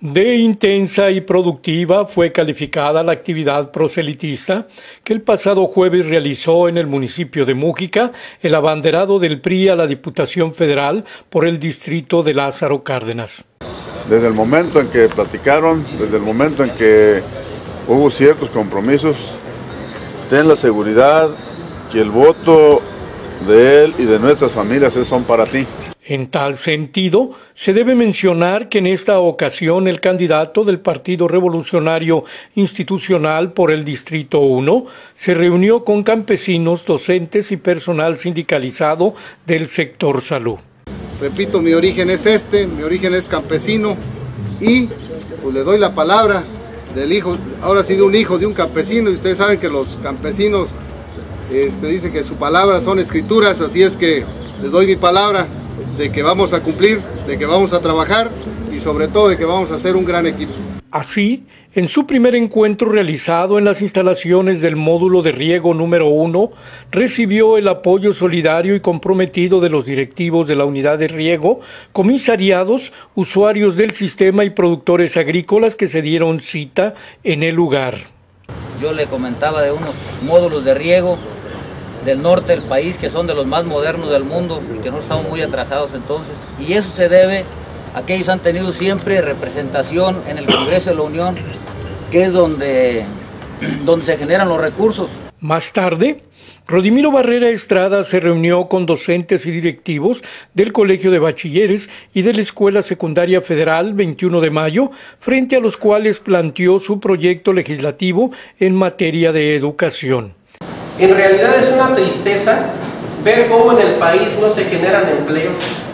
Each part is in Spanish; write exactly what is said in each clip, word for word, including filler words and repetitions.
De intensa y productiva fue calificada la actividad proselitista que el pasado jueves realizó en el municipio de Mújica el abanderado del P R I a la Diputación Federal por el distrito de Lázaro Cárdenas. Desde el momento en que platicaron, desde el momento en que hubo ciertos compromisos, ten la seguridad que el voto de él y de nuestras familias son para ti. En tal sentido, se debe mencionar que en esta ocasión el candidato del Partido Revolucionario Institucional por el Distrito uno se reunió con campesinos, docentes y personal sindicalizado del sector salud. Repito, mi origen es este, mi origen es campesino y pues le doy la palabra del hijo, ahora sí de un hijo de un campesino, y ustedes saben que los campesinos este, dicen que su palabra son escrituras, así es que les doy mi palabra de que vamos a cumplir, de que vamos a trabajar y sobre todo de que vamos a hacer un gran equipo. Así, en su primer encuentro realizado en las instalaciones del módulo de riego número uno, recibió el apoyo solidario y comprometido de los directivos de la unidad de riego, comisariados, usuarios del sistema y productores agrícolas que se dieron cita en el lugar. Yo le comentaba de unos módulos de riego del norte del país, que son de los más modernos del mundo y que no estamos muy atrasados entonces, y eso se debe a que ellos han tenido siempre representación en el Congreso de la Unión, que es donde, donde se generan los recursos. Más tarde, Rodimiro Barrera Estrada se reunió con docentes y directivos del Colegio de Bachilleres y de la Escuela Secundaria Federal veintiuno de mayo, frente a los cuales planteó su proyecto legislativo en materia de educación. En realidad es una tristeza ver cómo en el país no se generan empleos.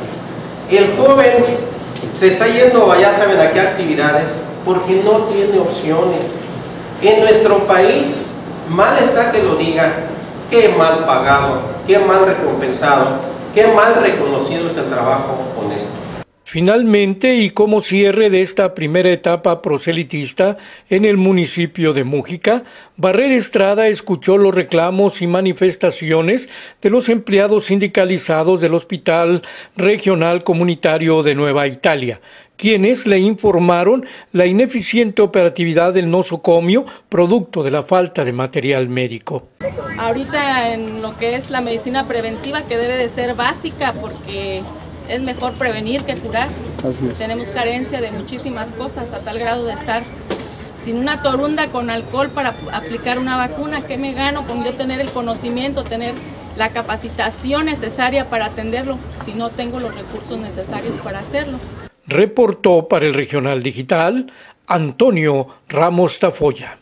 El joven se está yendo, ya saben a qué actividades, porque no tiene opciones. En nuestro país, mal está que lo diga, qué mal pagado, qué mal recompensado, qué mal reconocido es el trabajo honesto. Finalmente, y como cierre de esta primera etapa proselitista en el municipio de Mújica, Barrera Estrada escuchó los reclamos y manifestaciones de los empleados sindicalizados del Hospital Regional Comunitario de Nueva Italia, quienes le informaron la ineficiente operatividad del nosocomio, producto de la falta de material médico. Ahorita en lo que es la medicina preventiva, que debe de ser básica, porque es mejor prevenir que curar. Así es. Tenemos carencia de muchísimas cosas, a tal grado de estar sin una torunda con alcohol para aplicar una vacuna. ¿Qué me gano con yo tener el conocimiento, tener la capacitación necesaria para atenderlo, si no tengo los recursos necesarios para hacerlo? Reportó para el Regional Digital Antonio Ramos Tafoya.